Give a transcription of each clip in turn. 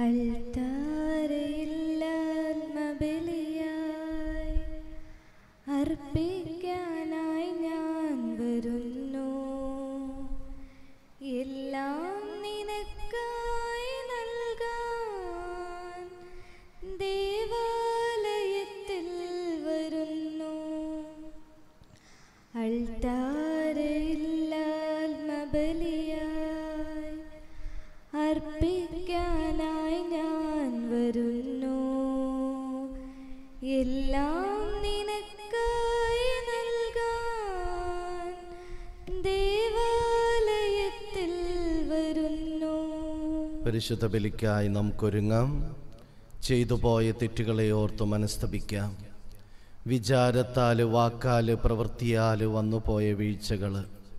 അൾത്താരയില്ലാത്മബലിയായി അർപ്പിക്കാനായി ഞാൻ വരുന്നു. എല്ലാം നിനക്കായി നൽകാൻ ദേവാലയത്തിൽ വരുന്നു. അൾത്താരയില്ലാത്മബലിയായി അർപ്പിക്കാനായി ഞാൻ വരുന്നു. എല്ലാം നിനക്കായി നൽകാൻ ദേവാലയത്തിൽ വരുന്നു. പരിശുദ്ധ ബലിക്കായി നമുക്കൊരുങ്ങാം. ചെയ്തുപോയ തെറ്റുകളെ ഓർത്ത് മനസ്തപിക്കാം. വിചാരത്താല്, വാക്കാല്, പ്രവൃത്തിയാല് വന്നുപോയ വീഴ്ചകൾ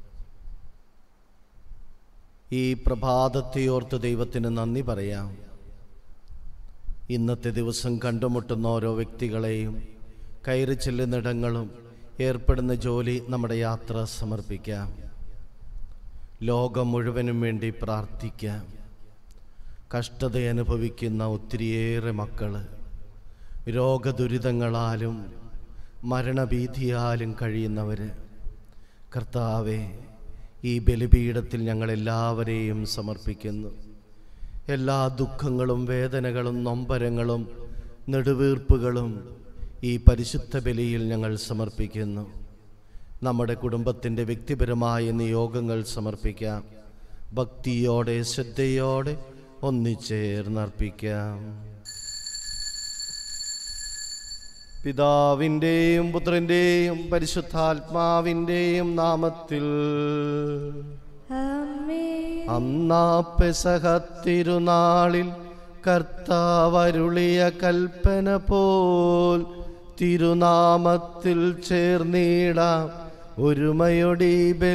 ഈ പ്രഭാതത്തെ ഓർത്ത് ദൈവത്തിന് നന്ദി പറയാം. ഇന്നത്തെ ദിവസം കണ്ടുമുട്ടുന്ന ഓരോ വ്യക്തികളെയും, കയറി ചെല്ലുന്നിടങ്ങളും, ഏർപ്പെടുന്ന ജോലി, നമ്മുടെ യാത്ര സമർപ്പിക്കാം. ലോകം മുഴുവനും വേണ്ടി പ്രാർത്ഥിക്കാം. കഷ്ടത അനുഭവിക്കുന്ന ഒത്തിരിയേറെ മക്കൾ, രോഗദുരിതങ്ങളാലും മരണഭീതിയാലും കഴിയുന്നവർ, കർത്താവേ, ഈ ബലിപീഠത്തിൽ ഞങ്ങളെല്ലാവരെയും സമർപ്പിക്കുന്നു. എല്ലാ ദുഃഖങ്ങളും, വേദനകളും, നൊമ്പരങ്ങളും, നെടുവീർപ്പുകളും ഈ പരിശുദ്ധ ബലിയിൽ ഞങ്ങൾ സമർപ്പിക്കുന്നു. നമ്മുടെ കുടുംബത്തിൻ്റെ വ്യക്തിപരമായ നിയോഗങ്ങൾ സമർപ്പിക്കാം. ഭക്തിയോടെ, ശ്രദ്ധയോടെ ഒന്നിച്ചേർന്നർപ്പിക്കാം. പിതാവിൻ്റെയും പുത്രൻ്റെയും പരിശുദ്ധാത്മാവിൻ്റെയും നാമത്തിൽ. അന്നാ പെസഹ തിരുനാളിൽ കർത്താവരുളിയ കൽപ്പന പോൽ തിരുനാമത്തിൽ ചേർന്നിടാം, ഒരുമയോടെ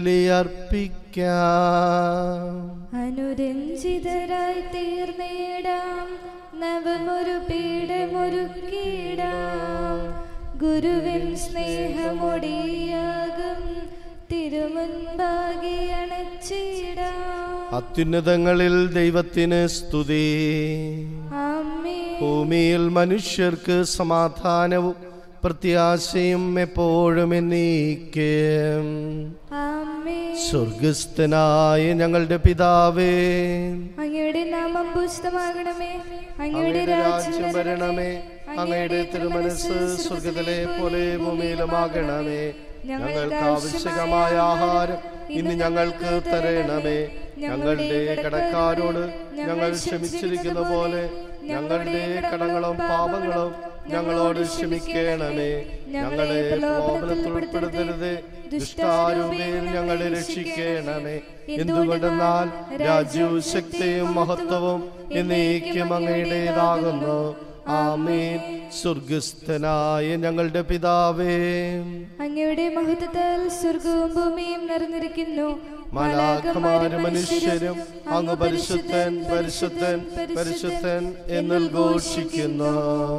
ബലിയർപ്പിക്കാം. അനുരഞ്ജിതരായി തീർന്നിടാം, നവമൊരു പീഠമൊരുക്കിടാം. ഗുരുവിൻ സ്നേഹമൊടിയാകും തിരുമുൻപാകെ അണച്ചിടാം. അത്യുന്നതങ്ങളിൽ ദൈവത്തിന് സ്തുതി. ആമേൻ. ഭൂമിയിൽ മനുഷ്യർക്ക് സമാധാനവും പ്രത്യാശയും എപ്പോഴും എന്നേക്കും. ആമേൻ. സ്വർഗസ്ഥനായ ഞങ്ങളുടെ പിതാവേ, അങ്ങയുടെ നാമം പൂജിതമാകണമേ, അങ്ങയുടെ രാജ്യം വരണമേ, അങ്ങയുടെ തിരുമനസ്സ് സ്വർഗത്തിലെ പോലെ ഭൂമിയിലുമാകണമേ. ഞങ്ങൾക്ക് ആവശ്യമായ ആഹാരം ഇന്ന് ഞങ്ങൾക്ക് തരണമേ. ഞങ്ങളുടെ കടക്കാരോട് ഞങ്ങൾ ക്ഷമിച്ചിരിക്കുന്ന പോലെ ഞങ്ങളുടെ കടങ്ങളും പാപങ്ങളും ഞങ്ങളോട് ക്ഷമിക്കണമേ. ഞങ്ങളെ പ്രലോഭനത്തിൽ ഉൾപ്പെടുത്തരുത്, ദുഷ്ടാരൂപയിൽ ഞങ്ങളെ രക്ഷിക്കണമേ. എന്തുകൊണ്ടെന്നാൽ രാജ്യവും ശക്തിയും മഹത്വവും എന്നേക്കും അങ്ങയുടേതാകുന്നു. ആമേൻ. സ്വർഗസ്ഥനായ ഞങ്ങളുടെ പിതാവേ, അങ്ങയുടെ മഹത്വത്താൽ സ്വർഗവും ഭൂമിയും നിറഞ്ഞിരിക്കുന്നു. മാലാഖമാരും മനുഷ്യരും അങ്ങ് പരിശുദ്ധൻ, പരിശുദ്ധൻ, പരിശുദ്ധൻ എന്ന് ഘോഷിക്കുന്നു.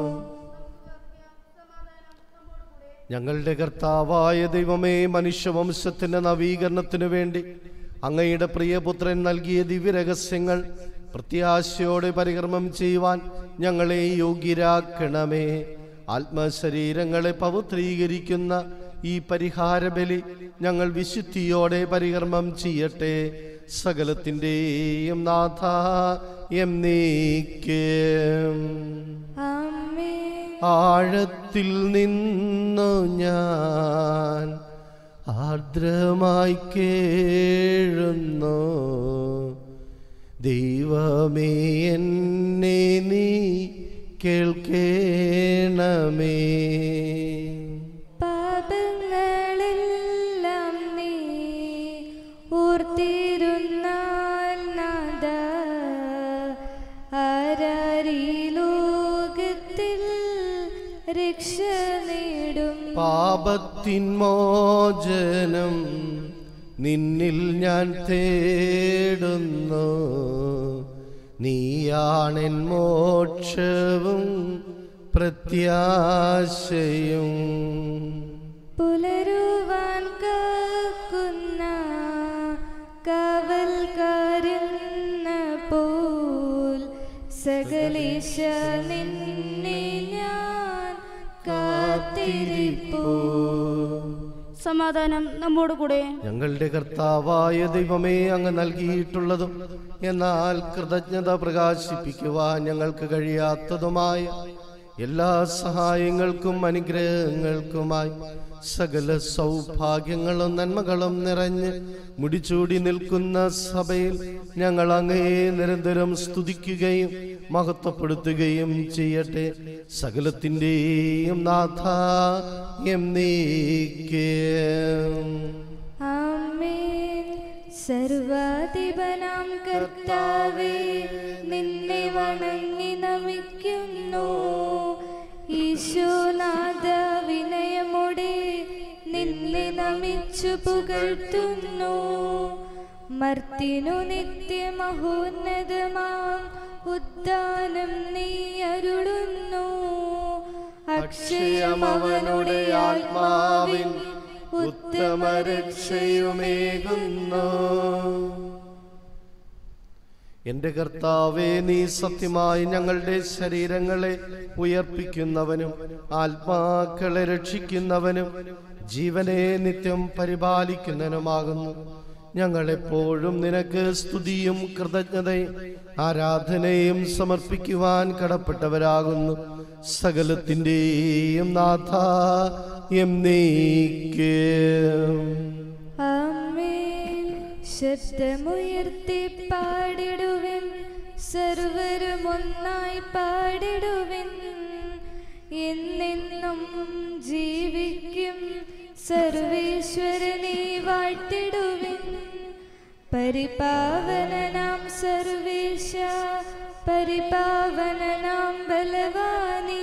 ഞങ്ങളുടെ കർത്താവായ ദൈവമേ, മനുഷ്യവംശത്തിന്റെ നവീകരണത്തിനു വേണ്ടി അങ്ങയുടെ പ്രിയപുത്രൻ നൽകിയ ദിവ്യരഹസ്യങ്ങൾ പ്രത്യാശയോടെ പരികർമ്മം ചെയ്യുവാൻ ഞങ്ങളെ യോഗ്യരാക്കണമേ. ആത്മശരീരങ്ങളെ പവിത്രീകരിക്കുന്ന ഈ പരിഹാരബലി ഞങ്ങൾ വിശുദ്ധിയോടെ പരികർമ്മം ചെയ്യട്ടെ. സകലത്തിൻ്റെയും നാഥ എന്നേക്കും. ആഴത്തിൽ നിന്നു ഞാൻ ആർദ്രമായി കേഴുന്നു, ദൈവമേ എന്നെ നീ കേൾക്കേണമേ. പാപങ്ങളെല്ലാം നീ ഓർത്തിരുന്നാൽ നാഥ, ആരാരീ ലോകത്തിൽ രക്ഷ നേടും. പാപത്തിൻ മോചനം നിന്നിൽ ഞാൻ തേടുന്നു, നീയാണെൻ മോക്ഷവും പ്രത്യാശയും. പുലരുവാൻ കാക്കുന്ന കാവൽക്കാരെന്ന പോൽ സകല സർവേശ നിന്നെ ഞാൻ കാത്തിരിപ്പൂ. സമാധാനം നമ്മോട് കൂടെ. ഞങ്ങളുടെ കർത്താവായ ദൈവമേ, അങ്ങ് നൽകിയിട്ടുള്ളതും എന്നാൽ കൃതജ്ഞത പ്രകാശിപ്പിക്കുവാൻ ഞങ്ങൾക്ക് കഴിയാത്തതുമായ എല്ലാ സഹായങ്ങൾക്കും അനുഗ്രഹങ്ങൾക്കുമായി സകല സൗഭാഗ്യങ്ങളും നന്മകളും നിറഞ്ഞ് മുടിച്ചൂടി നിൽക്കുന്ന സഭയിൽ ഞങ്ങൾ അങ്ങയെ നിരന്തരം സ്തുതിക്കുകയും മഹത്വപ്പെടുത്തുകയും ചെയ്യട്ടെ. സകലത്തിൻ്റെയും നാഥ എന്നേക്കും. ആമേൻ. സർവാധിപനാം കർത്താവേ, നിന്നെ വണങ്ങി നമിക്കുന്നു. ഈശോനാഥ, വിനയമോടെ നിന്നെ നമിച്ചു പുകഴ്ത്തുന്നു. മർത്തിനു നിത്യമഹോന്നതമാം ഉദ്ധാനം നീ അരുളുന്നു. അക്ഷയമവനുടെ ആത്മാവിൻ ഉത്തമ രക്ഷയുമേകുന്നു. എന്റെ കർത്താവേ, നീ സത്യമായി ഞങ്ങളുടെ ശരീരങ്ങളെ ഉയർപ്പിക്കുന്നവനും ആത്മാക്കളെ രക്ഷിക്കുന്നവനും ജീവനെ നിത്യം പരിപാലിക്കുന്നവനുമാകുന്നു. ഞങ്ങളെപ്പോഴും നിനക്ക് സ്തുതിയും കൃതജ്ഞതയും ആരാധനയും സമർപ്പിക്കുവാൻ കടപ്പെട്ടവരാകുന്നു. സകലത്തിൻ്റെയും നാഥ എന്നേക്കും. ആമേൻ. ശബ്ദമുയർത്തി പാടിടുവിൻ, സർവരും ഒന്നായി പാടിടുവിൻ. എന്നെന്നും ജീവിക്കും സർവേശ്വരനെ വാഴ്ത്തിടുവിൻ. പരിപാവനനാം സർവേശ, പരിപാവനനാം ബലവാനേ,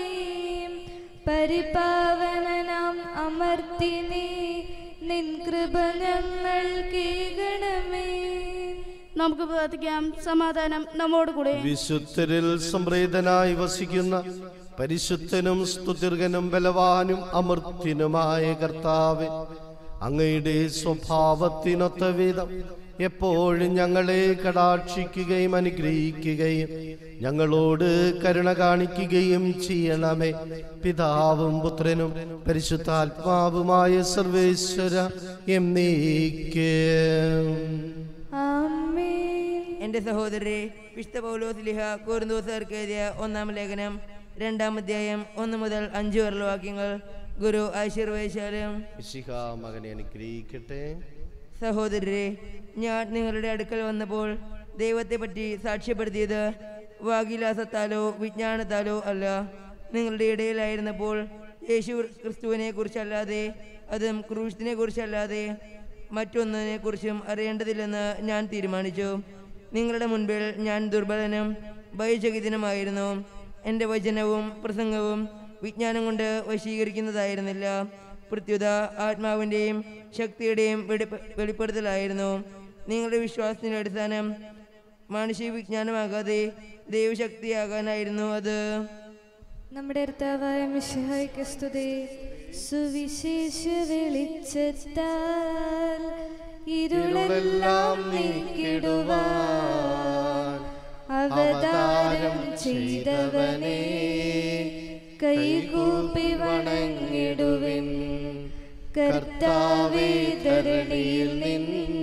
പരിപാവനനാം അമർത്തിനേ, നിൻ കൃപ ഞങ്ങൾ കേൾക്കണമേ. നമുക്ക് പ്രാർത്ഥിക്കാം. സമാധാനം നമ്മോട് കൂടെ. വിശുദ്ധരിൽ സംപ്രീതനായി വസിക്കുന്ന പരിശുദ്ധനും സ്തുതിർഗനും ബലവാനും അമർത്തിനുമായ കർത്താവേ, അങ്ങയുടെ സ്വഭാവത്തിനൊത്ത വിധം എപ്പോഴും ഞങ്ങളെ കടാക്ഷിക്കുകയും അനുഗ്രഹിക്കുകയും ഞങ്ങളോട് കരുണ കാണിക്കുകയും ചെയ്യണമേ. പിതാവും പുത്രനും പരിശുദ്ധാത്മാവുമായ സർവേശ്വര എന്നേക്കും. ആമേൻ. എൻ്റെ സഹോദരരെ, വിശുദ്ധ പൗലോസ് ലീഹ കൊരിന്തോസുകാർക്ക് എഴുതിയ 1-ാം ലേഖനം 2-ാം അധ്യായം 1 മുതൽ 5 വരെയുള്ള വാക്യങ്ങൾ ഗുരു ആശീർവദിച്ചാലും. മിശിഹാ മകനെ അനുഗ്രഹിക്കട്ടെ. സഹോദരരെ, ഞാൻ നിങ്ങളുടെ അടുക്കൽ വന്നപ്പോൾ ദൈവത്തെപ്പറ്റി സാക്ഷ്യപ്പെടുത്തിയത് വാഗിലാസത്താലോ വിജ്ഞാനത്താലോ അല്ല. നിങ്ങളുടെ ഇടയിലായിരുന്നപ്പോൾ യേശു ക്രിസ്തുവിനെ കുറിച്ചല്ലാതെ, അതും ക്രൂശിനെ കുറിച്ചല്ലാതെ മറ്റൊന്നിനെ കുറിച്ചും അറിയേണ്ടതില്ലെന്ന് ഞാൻ തീരുമാനിച്ചു. നിങ്ങളുടെ മുൻപിൽ ഞാൻ ദുർബലനും ഭയചകിതനുമായിരുന്നു. എൻ്റെ വചനവും പ്രസംഗവും വിജ്ഞാനം കൊണ്ട് വശീകരിക്കുന്നതായിരുന്നില്ല, പ്രത്യുത ആത്മാവിൻ്റെയും ശക്തിയുടെയും വെളിപ്പെടുത്തലായിരുന്നു. നിങ്ങളുടെ വിശ്വാസത്തിൻ്റെ അടിസ്ഥാനം മാനുഷിക വിജ്ഞാനമാകാതെ ദൈവശക്തിയാകാനായിരുന്നു അത്. നമ്മുടെ കർത്താവായ മിശിഹായ്ക്ക് സ്തുതി. സുവിശേഷ വെളിച്ചത്താൽ ഇരുളെല്ലാം നീക്കിടുവാൻ അവതാരം ചെയ്തവനെ കൈകൂപ്പി വണങ്ങിടുവിൻ. കർത്താവേ, ധരണിയിൽ നിൻ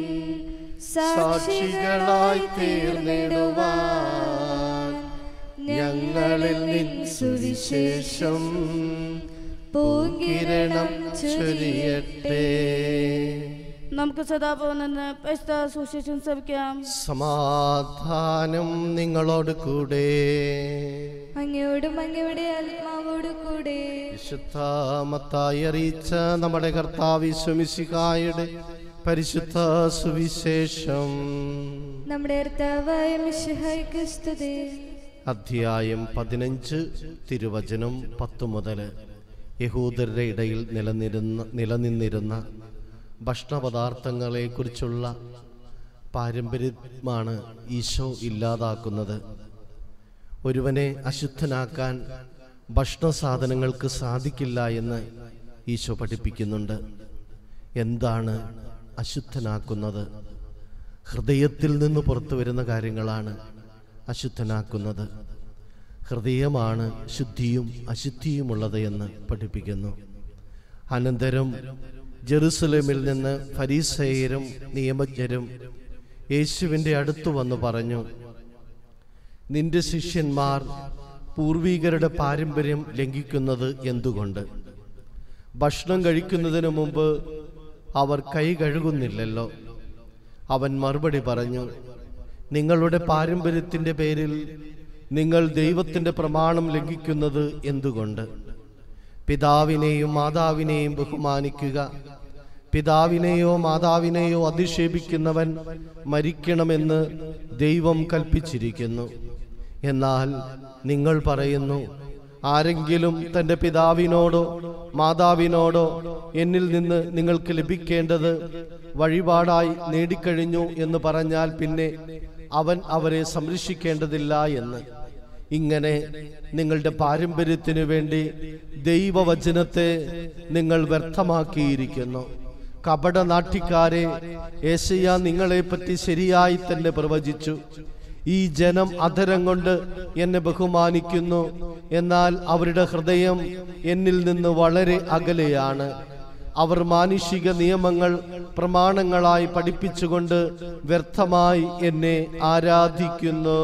സാക്ഷികളായി തീർന്നിടുവാൻ ഞങ്ങളിൽ നിൻ സുവിശേഷം പൂങ്കിരണം ചൊരിയട്ടെ. നമുക്ക് സദാപൂർണ്ണെന്ന് പരിശുദ്ധ സുവിശേഷം ശ്രവിക്കാം. സമാധാനം നിങ്ങളോട് കൂടെ. അങ്ങയോടും അങ്ങയുടെ ആത്മാവോട് കൂടെ. വിശുദ്ധ മത്തായി അറിയിച്ച നമ്മുടെ കർത്താവ് മിശിഹായുടെ പരിശുദ്ധ സുവിശേഷം. നമ്മുടെ കർത്താവായ മിശിഹായ്ക്ക് സ്തുതി. അധ്യായം 15, തിരുവചനം 10 മുതൽ. യഹൂദരുടെ ഇടയിൽ നിലനിന്നിരുന്ന ഭക്ഷണപദാർത്ഥങ്ങളെക്കുറിച്ചുള്ള പാരമ്പര്യമാണ് ഈശോ ഇല്ലാതാക്കുന്നത്. ഒരുവനെ അശുദ്ധനാക്കാൻ ഭക്ഷണ സാധനങ്ങൾക്ക് സാധിക്കില്ല എന്ന് ഈശോ പഠിപ്പിക്കുന്നുണ്ട്. എന്താണ് അശുദ്ധനാക്കുന്നത്? ഹൃദയത്തിൽ നിന്ന് പുറത്തു വരുന്ന കാര്യങ്ങളാണ് അശുദ്ധനാക്കുന്നത്. ഹൃദയമാണ് ശുദ്ധിയും അശുദ്ധിയുമുള്ളത് എന്ന് പഠിപ്പിക്കുന്നു. അനന്തരം ജെറുസലേമിൽ നിന്ന് ഫരീസയരും നിയമജ്ഞരും യേശുവിൻ്റെ അടുത്തു വന്നു പറഞ്ഞു, നിന്റെ ശിഷ്യന്മാർ പൂർവികരുടെ പാരമ്പര്യം ലംഘിക്കുന്നത് എന്തുകൊണ്ട്? ഭക്ഷണം കഴിക്കുന്നതിന് മുമ്പ് അവർ കൈ കഴുകുന്നില്ലല്ലോ. അവൻ മറുപടി പറഞ്ഞു, നിങ്ങളുടെ പാരമ്പര്യത്തിൻ്റെ പേരിൽ നിങ്ങൾ ദൈവത്തിൻ്റെ പ്രമാണം ലംഘിക്കുന്നത് എന്തുകൊണ്ട്? പിതാവിനെയും മാതാവിനെയും ബഹുമാനിക്കുക. പിതാവിനെയോ മാതാവിനെയോ അധിക്ഷേപിക്കുന്നവൻ മരിക്കണമെന്ന് ദൈവം കൽപ്പിച്ചിരിക്കുന്നു. എന്നാൽ നിങ്ങൾ പറയുന്നു, ആരെങ്കിലും തൻ്റെ പിതാവിനോടോ മാതാവിനോടോ എന്നിൽ നിന്ന് നിങ്ങൾക്ക് ലഭിക്കേണ്ടത് വഴിപാടായി നേടിക്കഴിഞ്ഞു എന്ന് പറഞ്ഞാൽ പിന്നെ അവൻ അവരെ സംരക്ഷിക്കേണ്ടതില്ല എന്ന്. ഇങ്ങനെ നിങ്ങളുടെ പാരമ്പര്യത്തിനു വേണ്ടി ദൈവവചനത്തെ നിങ്ങൾ വ്യർത്ഥമാക്കിയിരിക്കുന്നു. കപടനാട്യക്കാരെ, യെശയ്യാ നിങ്ങളെപ്പറ്റി ശരിയായി തന്നെ പ്രവചിച്ചു. ഈ ജനം അധരം കൊണ്ട് എന്നെ ബഹുമാനിക്കുന്നു, എന്നാൽ അവരുടെ ഹൃദയം എന്നിൽ നിന്ന് വളരെ അകലെയാണ്. അവർ മാനുഷിക നിയമങ്ങൾ പ്രമാണങ്ങളായി പഠിപ്പിച്ചുകൊണ്ട് വ്യർത്ഥമായി എന്നെ ആരാധിക്കുന്നു.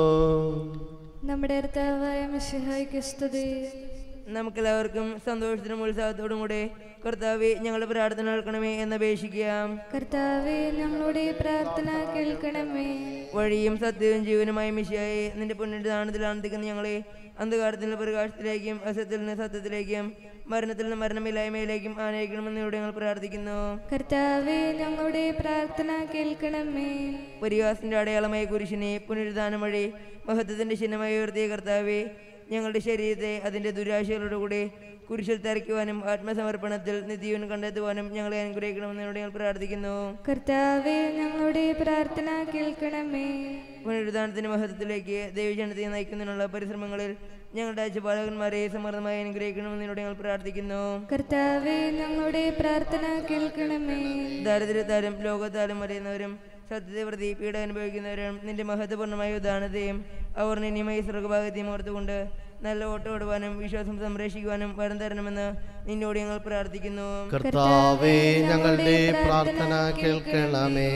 നമ്മുടെ കർത്താവായ മിശിഹായ്ക്ക് സ്തുതി. നമുക്കെല്ലാവർക്കും സന്തോഷത്തിനും ഉത്സാഹത്തോടും കൂടെ കർത്താവേ ഞങ്ങളുടെ പ്രാർത്ഥന കേൾക്കണമേ എന്നപേക്ഷിക്കാം. കർത്താവേ ഞങ്ങളുടെ പ്രാർത്ഥന കേൾക്കണമേ. വഴിയും സത്യവും ജീവനുമായ മിശിഹായെ, നിന്റെ പുണ്യദാനത്തിൽ ആനന്ദിക്കുന്ന ഞങ്ങളെ അന്ധകാരത്തിൽ നിന്ന് പ്രകാശത്തിലേക്കും അസത്യത്തിൽ നിന്ന് സത്യത്തിലേക്കും മരണത്തിൽ നിന്ന് മരണമില്ലായ്മയിലേക്കും ആനയിക്കണമെന്നിവിടെ ഞങ്ങൾ പ്രാർത്ഥിക്കുന്നു. കർത്താവേ ഞങ്ങളുടെ പ്രാർത്ഥന കേൾക്കണമേ. പരിഹാസത്തിന്റെ അടയാളമായ കുരിശിനെ പുനരുദ്ധാനം വഴി മഹത്വത്തിന്റെ ചിഹ്നമായി ഉയർത്തിയ കർത്താവേ, ഞങ്ങളുടെ ശരീരത്തെ അതിന്റെ ദുരാശകളുടെ കൂടെ കുരിശിൽ തറയ്ക്കുവാനും ആത്മസമർപ്പണത്തിൽ നിത്യജീവൻ കണ്ടെത്തുവാനും ഞങ്ങളെ അനുഗ്രഹിക്കണമെന്നോട് ഞങ്ങൾ പ്രാർത്ഥിക്കുന്നു. കർത്താവേ ഞങ്ങളുടെ പ്രാർത്ഥന കേൾക്കണമേ. പുനരുദ്ധാനത്തിന്റെ മഹത്വത്തിലേക്ക് ദൈവജനത്തെ നയിക്കുന്നതിനുള്ള പരിശ്രമങ്ങളിൽ ഞങ്ങളുടെ അച്ഛപാലകന്മാരെ സമൃദ്ധമായി അനുഗ്രഹിക്കണമെന്നോട് ഞങ്ങൾ പ്രാർത്ഥിക്കുന്നു. കർത്താവേ ഞങ്ങളുടെ പ്രാർത്ഥന കേൾക്കണമേ. ദാരിദ്ര്യത്താലും ലോകത്താലും അറിയുന്നവരും സത്യത്തെ പ്രതി പീഡ അനുഭവിക്കുന്നവരും നിന്റെ മഹത്വപൂർണ്ണമായ ഉദാഹരണത്തെയും അവർ നിന്യമയ സ്വർഗഭാഗത്തെയും ഓർത്തുകൊണ്ട് നല്ല ഓട്ടം ഓടുവാനും വിശ്വാസം സംരക്ഷിക്കുവാനും വരം തരണമെന്ന് നിന്നോട് ഞങ്ങൾ പ്രാർത്ഥിക്കുന്നു. കർത്താവേ ഞങ്ങളുടെ പ്രാർത്ഥന കേൾക്കണമേ.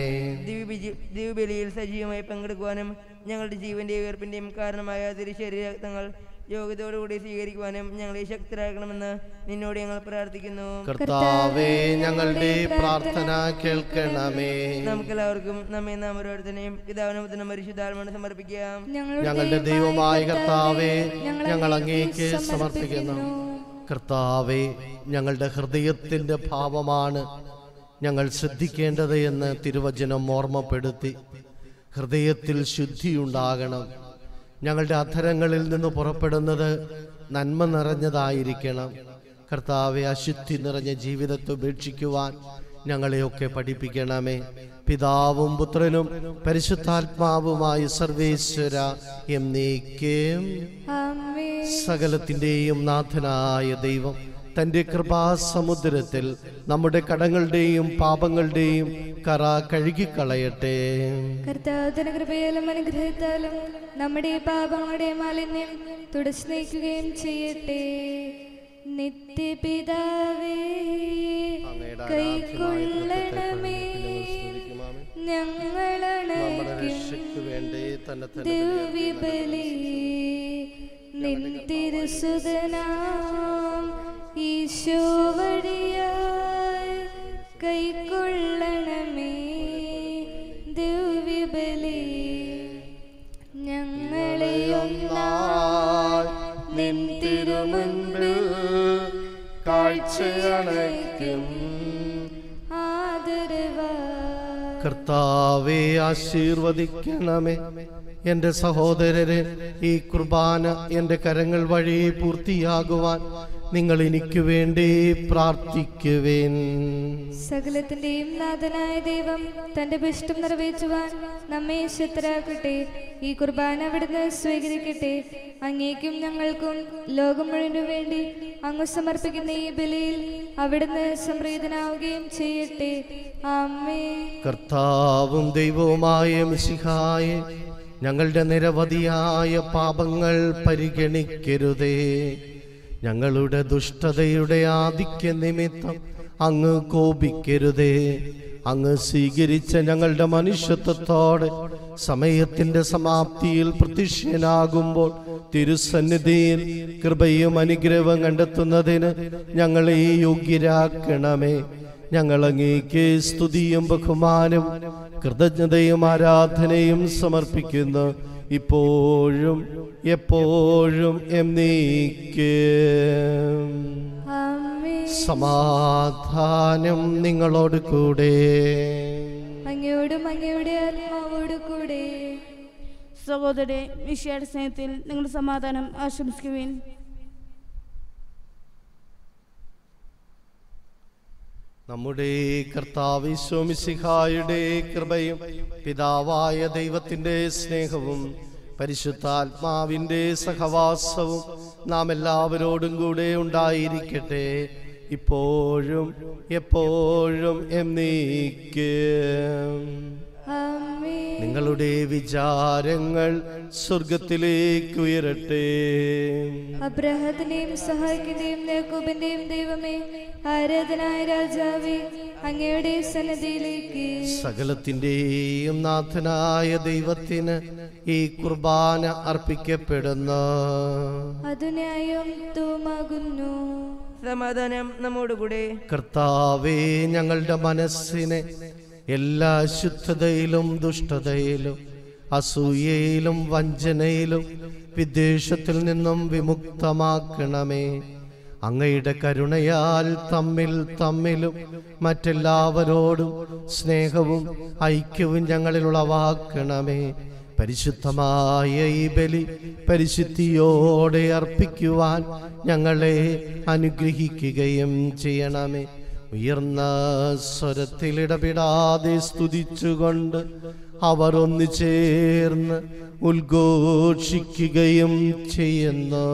ദിവ്യബലിയിൽ സജീവമായി പങ്കെടുക്കുവാനും ഞങ്ങളുടെ ജീവന്റെ ഉയർപ്പിന്റെയും കാരണമായ തിരുശരീര രക്തങ്ങൾ യോഗ്യതയോടുകൂടി സ്വീകരിക്കുവാനും ഞങ്ങളെ ശക്തരാക്കണമെന്ന് നിന്നോട് ഞങ്ങൾ പ്രാർത്ഥിക്കുന്നു. കർത്താവേ ഞങ്ങളുടെ പ്രാർത്ഥന കേൾക്കണമേ. നമുക്കെല്ലാവർക്കും നമ്മെ നാം ഓരോരുത്തരെയും പിതാവിനും പുത്രനും പരിശുദ്ധാത്മാവിനും സമർപ്പിക്കാം. ഞങ്ങളുടെ ദൈവമായ കർത്താവേ, ഞങ്ങൾ അങ്ങേക്ക് സമർപ്പിക്കുന്നു. കർത്താവേ, ഞങ്ങളുടെ ഹൃദയത്തിന്റെ ഭാവമാണ് ഞങ്ങൾ ശ്രദ്ധിക്കേണ്ടത് എന്ന് തിരുവചനം ഓർമ്മപ്പെടുത്തി. ഹൃദയത്തിൽ ശുദ്ധിയുണ്ടാകണം. ഞങ്ങളുടെ അധരങ്ങളിൽ നിന്ന് പുറപ്പെടുന്നത് നന്മ നിറഞ്ഞതായിരിക്കണം. കർത്താവെ, അശുദ്ധി നിറഞ്ഞ ജീവിതത്തെ ഉപേക്ഷിക്കുവാൻ ഞങ്ങളെയൊക്കെ പഠിപ്പിക്കണമേ. പിതാവും പുത്രനും പരിശുദ്ധാത്മാവുമായി സർവേശ്വര എന്നേക്കും. സകലത്തിൻ്റെയും നാഥനായ ദൈവം തൻ്റെ കൃപാസമുദ്രത്തിൽ നമ്മുടെ കടങ്ങളുടെയും പാപങ്ങളുടെയും കറ കഴുകിക്കളയട്ടെ. കർത്താവിന്റെ കൃപയാലും അനുഗ്രഹത്താലും നമ്മുടെ പാപങ്ങളുടെ മാലിന്യം തുടച്ചു നീക്കുകയും ചെയ്യട്ടെ. നിത്യപിതാവേ കൈക്കൊള്ളണമേ ഞങ്ങളണയ്ക്കും ദിവ്യബലി. നിൻ തിരുസുതനാം ഈശോ വഴിയായി കൈക്കൊള്ളണമേ ദിവ്യബലി. ഞങ്ങളെയൊന്നായി നിൻ തിരുമുൻപിൽ കാഴ്ചയണയ്ക്കും ആദരവായി. കർത്താവേ, ആശീർവദിക്കണമേ. എൻ്റെ സഹോദരരെ, ഈ കുർബാന എൻ്റെ കരങ്ങൾ വഴി പൂർത്തിയാകുവാൻ നിങ്ങൾ എനിക്ക് വേണ്ടി പ്രാർത്ഥിക്കുവേൻ. സകലത്തിന്റെയും നാഥനായ ദൈവം തന്റെ ഇഷ്ടം നിറവേറ്റുവാൻ നമ്മെ ശക്തരാക്കട്ടെ. ഈ കുർബാന അവിടുന്ന് സ്വീകരിക്കട്ടെ. അങ്ങേക്കും ഞങ്ങൾക്കും ലോകം മുഴുവനു വേണ്ടി അങ്ങ് സമർപ്പിക്കുന്ന ഈ ബലിയിൽ അവിടുന്ന് സംപ്രീതനാവുകയും ചെയ്യട്ടെ. ആമേൻ. കർത്താവും ദൈവവുമായ മിശിഹായെ, ഞങ്ങളുടെ നിരവധിയായ പാപങ്ങൾ പരിഗണിക്കരുതേ. ഞങ്ങളുടെ ദുഷ്ടതയുടെ ആധിക്യ നിമിത്തം അങ്ങ് കോപിക്കരുതേ. അങ്ങ് സ്വീകരിച്ച ഞങ്ങളുടെ മനുഷ്യത്വത്തോടെ സമയത്തിന്റെ സമാപ്തിയിൽ പ്രത്യക്ഷനാകുമ്പോൾ തിരുസന്നിധിയിൽ കൃപയും അനുഗ്രഹവും കണ്ടെത്തുന്നതിന് ഞങ്ങളെ യോഗ്യരാക്കണമേ. ഞങ്ങൾ അങ്ങേക്ക് സ്തുതിയും ബഹുമാനവും കൃതജ്ഞതയും ആരാധനയും സമർപ്പിക്കുന്നു, ഇപ്പോഴും എപ്പോഴും എന്നേക്കും. സമാധാനം നിങ്ങളോട് കൂടെ. അങ്ങയോടും അങ്ങയുടെ ആത്മാവോട് കൂടെ. സഹോദരരെ, മിശിഹായുടെ സ്നേഹത്തിൽ നിങ്ങളുടെ സമാധാനം ആശംസിക്കുവിൻ. നമ്മുടെ കർത്താവ് യേശു മിശിഹായുടെ കൃപയും പിതാവായ ദൈവത്തിന്റെ സ്നേഹവും പരിശുദ്ധാത്മാവിന്റെ സഹവാസവും നാം എല്ലാവരോടും കൂടെ ഉണ്ടായിരിക്കട്ടെ, ഇപ്പോഴും എപ്പോഴും എന്നേക്കും. നിങ്ങളുടെ വിചാരങ്ങൾ സ്വർഗത്തിലേക്ക് ഉയരട്ടെ. അബ്രഹാത്തിന്റെയും സഹായിക്കിന്റെയും യാക്കോബിന്റെയും ദൈവമേ, ആരാധനായ രാജാവേ, അങ്ങയുടെ സന്നിധിയിലേക്ക് സകലത്തിന്റെയും നാഥനായ ദൈവത്തിന് ഈ കുർബാന അർപ്പിക്കപ്പെടുന്നു. അത് ന്യായവുമാകുന്നു. സമാധാനം നമ്മോടുകൂടെ. കർത്താവേ, ഞങ്ങളുടെ മനസ്സിനെ എല്ലാ അശുദ്ധതയിലും ദുഷ്ടതയിലും അസൂയയിലും വഞ്ചനയിലും വിദ്വേഷത്തിൽ നിന്നും വിമുക്തമാക്കണമേ. അങ്ങയുടെ കരുണയാൽ തമ്മിലും മറ്റെല്ലാവരോടും സ്നേഹവും ഐക്യവും ഞങ്ങളിൽ ഉളവാക്കണമേ. പരിശുദ്ധമായ ഈ ബലി പരിശുദ്ധിയോടെ അർപ്പിക്കുവാൻ ഞങ്ങളെ അനുഗ്രഹിക്കുകയും ചെയ്യണമേ. ഉയർന്ന സ്വരത്തിൽ ഇടപെടാതെ സ്തുതിച്ചുകൊണ്ട് അവർ ഒന്നു ചേർന്ന് ഉദ്ഘോഷിക്കുകയും ചെയ്യുന്നു.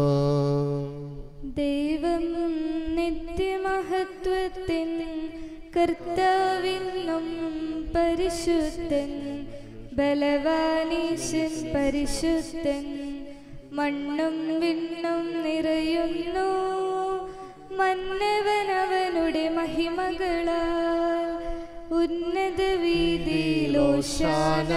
ദൈവം നിത്യമഹത്വത്തിൻ കർത്താവിനും പരിശുദ്ധൻ, ബലവാനീശൻ പരിശുദ്ധൻ. മണ്ണും വിണ്ണും നിറയുന്നു മന്നവനവനുടെ മഹിമകളാൽ. ഉന്നത വീതിയിൽ ഓശാന,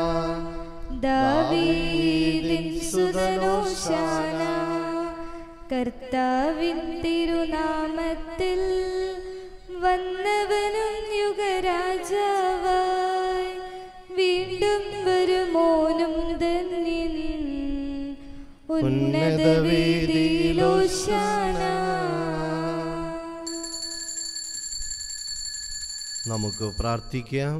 ദാവീദിൻ സുതനോശാന. കർത്താവിൻ തിരുനാമത്തിൽ വന്നവനും യുഗരാജാവായി വീണ്ടും വരുമോനും ധന്യൻ. ഉന്നത വീതിയിൽ ഓശാന. നമുക്ക് പ്രാർത്ഥിക്കാം.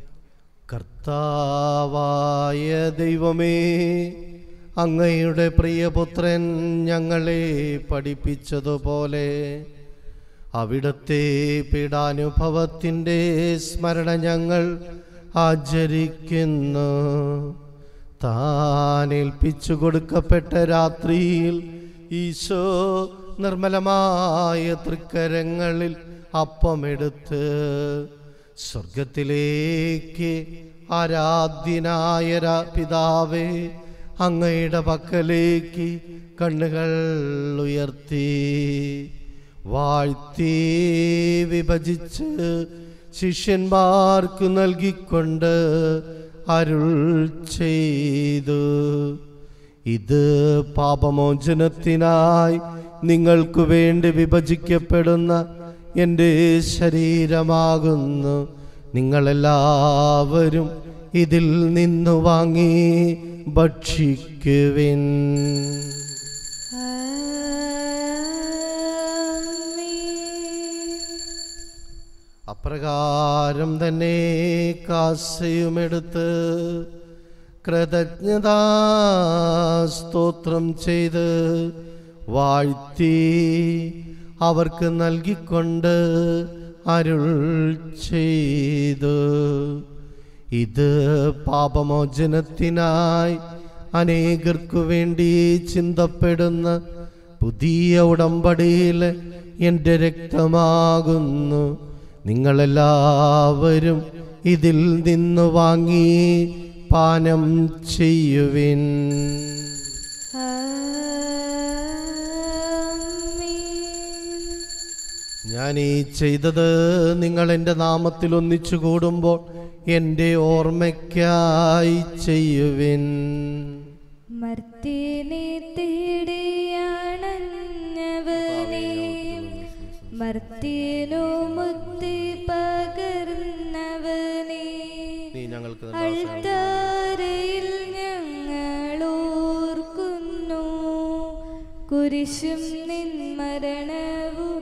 കർത്താവായ ദൈവമേ, അങ്ങയുടെ പ്രിയപുത്രൻ ഞങ്ങളെ പഠിപ്പിച്ചതുപോലെ അവിടുത്തെ പീഡാനുഭവത്തിൻ്റെ സ്മരണ ഞങ്ങൾ ആചരിക്കുന്നു. താൻ ഏൽപ്പിച്ചു കൊടുക്കപ്പെട്ട രാത്രിയിൽ ഈശോ നിർമ്മലമായ തൃക്കരങ്ങളിൽ അപ്പമെടുത്ത് സ്വർഗത്തിലേക്ക് ആരാധ്യനായ പിതാവേ, അങ്ങയുടെ പക്കലേക്ക് കണ്ണുകൾ ഉയർത്തി വാഴ്ത്തി വിഭജിച്ച് ശിഷ്യന്മാർക്ക് നൽകിക്കൊണ്ട് അരുൾ ചെയ്തു. ഇത് പാപമോചനത്തിനായി നിങ്ങൾക്ക് വേണ്ടി വിഭജിക്കപ്പെടുന്ന എൻ്റെ ശരീരമാകുന്നു. നിങ്ങളെല്ലാവരും ഇതിൽ നിന്ന് വാങ്ങി ഭക്ഷിക്കുവിൻ. അപ്രകാരം തന്നെ കാസയുമെടുത്ത് കൃതജ്ഞതാ സ്തോത്രം ചെയ്ത് വാഴ്ത്തി അവർക്ക് നൽകിക്കൊണ്ട് അരുൾ ചെയ്തു. ഇത് പാപമോചനത്തിനായി അനേകർക്കു വേണ്ടി ചിന്തപ്പെടുന്ന പുതിയ ഉടമ്പടിയിലെ എൻ്റെ രക്തമാകുന്നു. നിങ്ങളെല്ലാവരും ഇതിൽ നിന്ന് വാങ്ങി പാനം ചെയ്യുവിൻ. ഞാൻ ഈ ചെയ്തത് നിങ്ങൾ എൻ്റെ നാമത്തിൽ ഒന്നിച്ചു കൂടുമ്പോൾ എൻ്റെ ഓർമ്മയ്ക്കായി ചെയ്യുവിൻ. മർത്യനെ തേടിയാണഞ്ഞവനെ മർത്യനോ മുക്തി പകർന്നവനെ അൾത്താരയിൽ ഞങ്ങളോർക്കുന്നു കുരിശും നിൻ മരണവും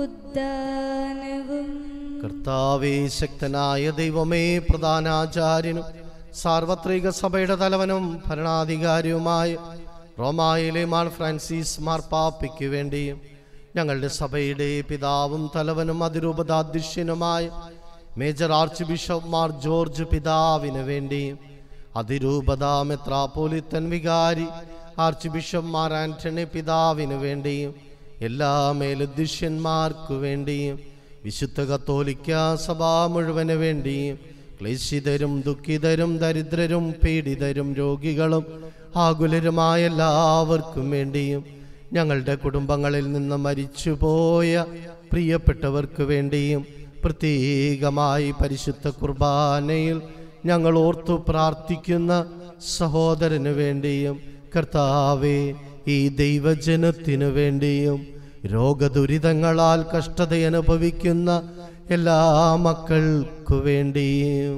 ഉദ്ധാനവും. കർത്താവേ, ശക്തനായ ദൈവമേ, പ്രധാനാചാര്യനും സാർവത്രിക സഭയുടെ തലവനും ഭരണാധികാരിയുമായ റോമായിലെ മാർ ഫ്രാൻസിസ് മാർപ്പാപ്പയ്ക്ക് വേണ്ടിയും ഞങ്ങളുടെ സഭയുടെ പിതാവും തലവനും അതിരൂപതാധ്യക്ഷനുമായ major archbishop Mar George പിതാവിന് വേണ്ടിയും അതിരൂപത മെത്രാപ്പോലിത്തൻ വികാരി ആർച്ച് ബിഷപ്പ് മാർ ആന്റണി പിതാവിന് വേണ്ടിയും എല്ലാ മേലധ്യക്ഷന്മാർക്കു വേണ്ടിയും വിശുദ്ധ കത്തോലിക്ക സഭ മുഴുവന് വേണ്ടിയും ക്ലേശിതരും ദുഃഖിതരും ദരിദ്രരും പീഡിതരും രോഗികളും ആകുലരുമായ എല്ലാവർക്കും വേണ്ടിയും ഞങ്ങളുടെ കുടുംബങ്ങളിൽ നിന്ന് മരിച്ചുപോയ പ്രിയപ്പെട്ടവർക്ക് വേണ്ടിയും പ്രത്യേകമായി പരിശുദ്ധ കുർബാനയിൽ ഞങ്ങൾ ഓർത്തു പ്രാർത്ഥിക്കുന്ന സഹോദരന് വേണ്ടിയും കർത്താവേ, ഈ ദൈവജനത്തിനു വേണ്ടിയും രോഗദുരിതങ്ങളാൽ കഷ്ടതയനുഭവിക്കുന്ന എല്ലാ മക്കൾക്കു വേണ്ടിയും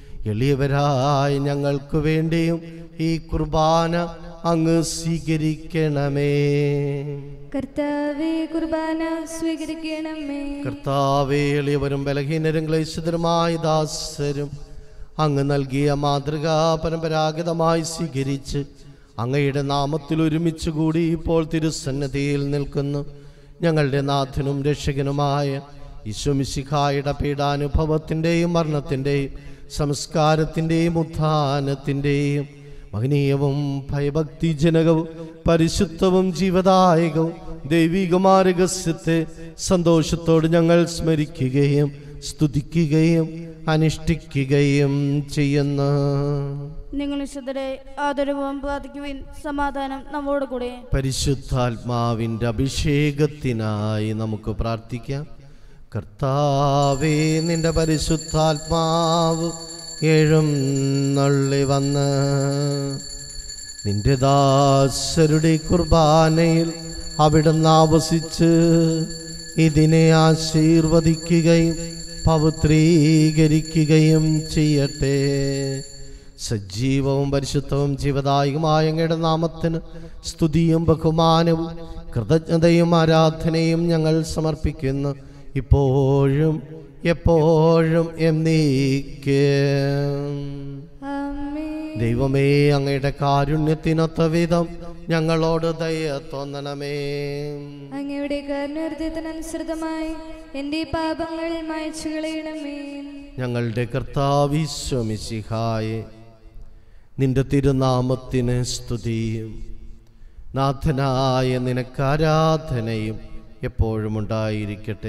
എളിയവരായ ഞങ്ങൾക്ക് വേണ്ടിയും ഈ കുർബാന അങ്ങ് സ്വീകരിക്കണമേ. കർത്താവേ, കുർബാന സ്വീകരിക്കണമേ. കർത്താവേ, എളിയവരും ബലഹീനരും ക്ലേശിതരുമായ ദാസരും അങ്ങ് നൽകിയ മാതൃക പരമ്പരാഗതമായി സ്വീകരിച്ച് അങ്ങയുടെ നാമത്തിൽ ഒരുമിച്ച് കൂടി ഇപ്പോൾ തിരുസന്നിധിയിൽ നിൽക്കുന്നു ഞങ്ങളുടെ നാഥനും രക്ഷകനുമായ ഈശോ മിശിഹായുടെ പീഡാനുഭവത്തിൻ്റെയും മരണത്തിൻ്റെയും സംസ്കാരത്തിൻ്റെയും ഉത്ഥാനത്തിൻ്റെയും മഹനീയവും ഭയഭക്തിജനകവും പരിശുദ്ധവും ജീവദായകവും ദൈവികമായ രഹസ്യത്തെ സന്തോഷത്തോട് ഞങ്ങൾ സ്മരിക്കുകയും സ്തുതിക്കുകയും അനുഷ്ഠിക്കുകയും ചെയ്യുന്നു. നിങ്ങൾ വിശുദ്ധരെ ആദരവും പ്രാർത്ഥിക്കുവിൻ. സമാധാനം നമ്മോട് കൂടെ. പരിശുദ്ധാത്മാവിൻ്റെ അഭിഷേകത്തിനായി നമുക്ക് പ്രാർത്ഥിക്കാം. കർത്താവേ, നിന്റെ പരിശുദ്ധാത്മാവ് എഴുന്നള്ളി വന്ന് നിന്റെ ദാസരുടെ കുർബാനയിൽ അവിടുന്ന് ആവസിച്ച് ഇതിനെ ആശീർവദിക്കുകയും പവിത്രീകരിക്കുകയും ചെയ്യട്ടെ. സജീവവും പരിശുദ്ധവും ജീവദായകമായ അങ്ങയുടെ നാമത്തിന് സ്തുതിയും ബഹുമാനവും കൃതജ്ഞതയും ആരാധനയും ഞങ്ങൾ സമർപ്പിക്കുന്നു, ഇപ്പോഴും എപ്പോഴും എന്നേക്കും. ദൈവമേ, അങ്ങയുടെ കാരുണ്യത്തിനൊത്ത വിധം ഞങ്ങളോട് ദയ തോന്നണമേ. അങ്ങയുടെ കാരുണ്യത്തിനനുസൃതമായി എൻ്റെ പാപങ്ങൾ മായ്ച്ചു കളയണമേ. ഞങ്ങളുടെ കർത്താവ് ഈശോ മിശിഹായേ, നിന്റെ തിരുനാമത്തിന് സ്തുതിയും നാഥനായ നിനക്ക് ആരാധനയും എപ്പോഴും ഉണ്ടായിരിക്കട്ടെ.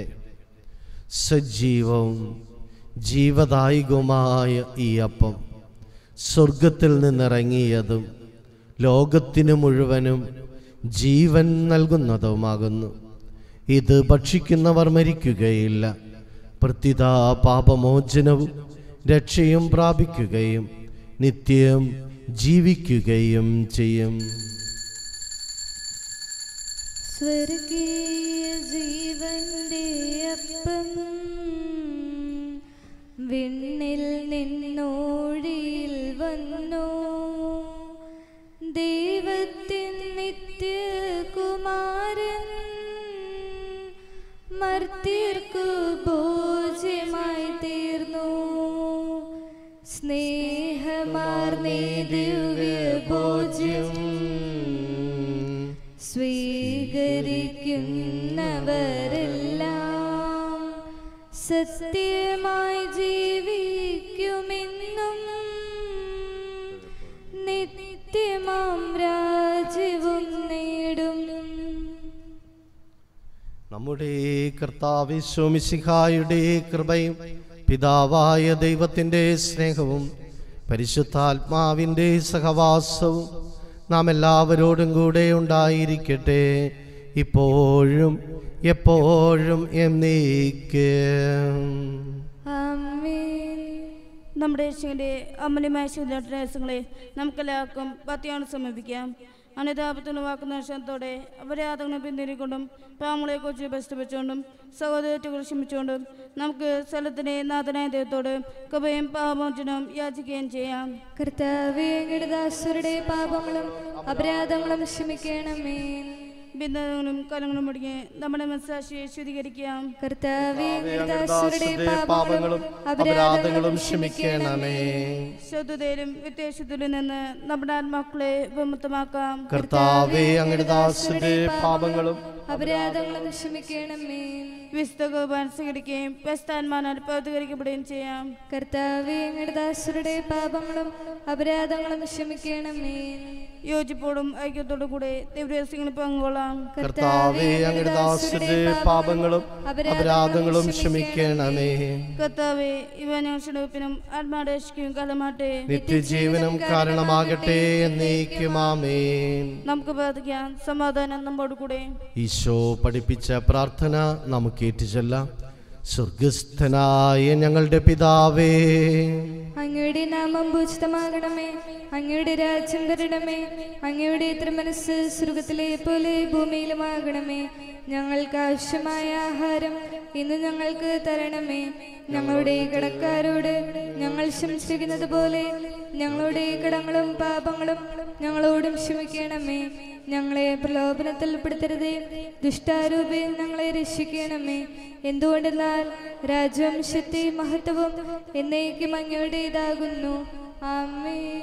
സജീവവും ജീവദായകവുമായ ഈ അപ്പം സ്വർഗത്തിൽ നിന്നിറങ്ങിയതും ലോകത്തിനു മുഴുവനും ജീവൻ നൽകുന്നതുമാകുന്നു. ഇത് ഭക്ഷിക്കുന്നവർ മരിക്കുകയില്ല, പ്രത്യുത പാപമോചനവും രക്ഷയും പ്രാപിക്കുകയും നിത്യം ജീവിക്കുകയും ചെയ്യും. സ്വർഗീയ ജീവന്റെ അപ്പം വിണ്ണിൽ നിന്നോഴിയിൽ വന്നു, ദൈവത്തിൻ നിത്യകുമാരൻ മർത്യർക്കു ഭോജ്യമായി തീർന്നു. സ്നേഹമാർന്നേ ദിവ്യ ഭോജ്യം സ്വീകരിക്കുന്നവരെല്ലാം സത്യമായി ജീവിക്കുമെന്നും നിത്യമാം രാജ്യവും നേടും. നമ്മുടെ കർത്താവ് ഈശോ മിശിഹായുടെ കൃപയും പിതാവായ ദൈവത്തിൻ്റെ സ്നേഹവും പരിശുദ്ധാത്മാവിൻ്റെ സഹവാസവും നാം എല്ലാവരോടും കൂടെ ഉണ്ടായിരിക്കട്ടെ, ഇപ്പോഴും എപ്പോഴും എന്നേക്കും. ആമേൻ. നമ്മുടെ യേശുവിൻ്റെ അമൂല്യമായ ശുദ്ധങ്ങളെ നമുക്കെല്ലാവർക്കും പത്തിയാണ് സമർപ്പിക്കാം. അനിതാപത്തിന് വാക്കുന്ന ക്ഷണത്തോടെ അപരാധങ്ങളെ പിന്തിരിക്കൊണ്ടും പാവങ്ങളെക്കുറിച്ച് പ്രസ്തുപിച്ചുകൊണ്ടും സഹോദരത്തെക്കുറിച്ച് ക്ഷമിച്ചുകൊണ്ടും നമുക്ക് സ്ഥലത്തിൻ്റെ നാഥനായ ദൈവത്തോട് കൃപയും പാപമോചനവും യാചിക്കുകയും ചെയ്യാം. കർത്താവേ, അങ്ങയുടെ ദാസരുടെ പാപങ്ങളും അപരാധങ്ങളും ക്ഷമിക്കണമേ. ഭിന്നതകളും കലങ്ങളും മുടങ്ങി നമ്മുടെ മനസ്സാക്ഷിയെ ശുദ്ധീകരിക്കാം. കർത്താവേ, അങ്ങയുടെ ദാസരുടെ പാപങ്ങളും അപരാധങ്ങളും ക്ഷമിക്കണമേ. ശത്രുതയിലും വിദ്വേഷത്തിലും നിന്ന് നമ്മുടെ ആത്മാക്കളെ വിമുക്തമാക്കാം. കർത്താവേ, അങ്ങയുടെ ദാസരുടെ പാപങ്ങളും അപരാധങ്ങളും ക്ഷമിക്കണമേ. വിശുദ്ധ കുർബാന സ്വീകരിക്കുകയും പ്രസ്ഥാനമാനാൽ പ്രതികരിക്കപ്പെടുകയും ചെയ്യാം. കർത്താവേ, അങ്ങയുടെ ദാസരുടെ പാപങ്ങളും അപരാധങ്ങളും ക്ഷമിക്കണമേ. യോജിപ്പോടും ഐക്യത്തോടും കൂടെ ദിവ്യരഹസ്യങ്ങളിൽ പങ്കുകൊള്ളാം. കർത്താവേ, അങ്ങയുടെ ദാസരുടെ പാപങ്ങളും അപരാധങ്ങളും ക്ഷമിക്കണമേ. കർത്താവേ, ഇവ ഞങ്ങൾ ക്ഷണിപ്പിനും ആത്മാടേശിക്കും കാലമാട്ടെ, നിത്യജീവനം കാരണമാകട്ടെ എന്നേക്കും. ആമേൻ. നമുക്ക് പ്രാർത്ഥിക്കാം. സമാധാനം നമ്മോട് കൂടെ. ഈശോ പഠിപ്പിച്ച പ്രാർത്ഥന നമുക്ക് ഏറ്റുചൊല്ലാം. സ്വർഗസ്ഥനായ ഞങ്ങളുടെ പിതാവേ, അങ്ങയുടെ നാമം പൂജിതമാകണമേ. അങ്ങയുടെ രാജ്യം വരണമേ. അങ്ങയുടെ തിരുമനസ്സ് സ്വർഗത്തിലെ പോലെ ഭൂമിയിലുമാകണമേ. ഞങ്ങൾക്ക് ആവശ്യമായ ആഹാരം ഇന്ന് ഞങ്ങൾക്ക് തരണമേ. ഞങ്ങളുടെ കടക്കാരോട് ഞങ്ങൾ ക്ഷമിച്ചിരിക്കുന്നത് പോലെ ഞങ്ങളുടെ കടങ്ങളും പാപങ്ങളും ഞങ്ങളോടും ക്ഷമിക്കണമേ. ഞങ്ങളെ പ്രലോഭനത്തിൽ പെടുത്തരുതേ, ദുഷ്ടാരൂപയിൽ ഞങ്ങളെ രക്ഷിക്കണമേ. എന്തുകൊണ്ടെന്നാൽ രാജ്യവും ശക്തിയും മഹത്വവും എന്നേക്കും അങ്ങയുടേതാകുന്നു. ആമേൻ.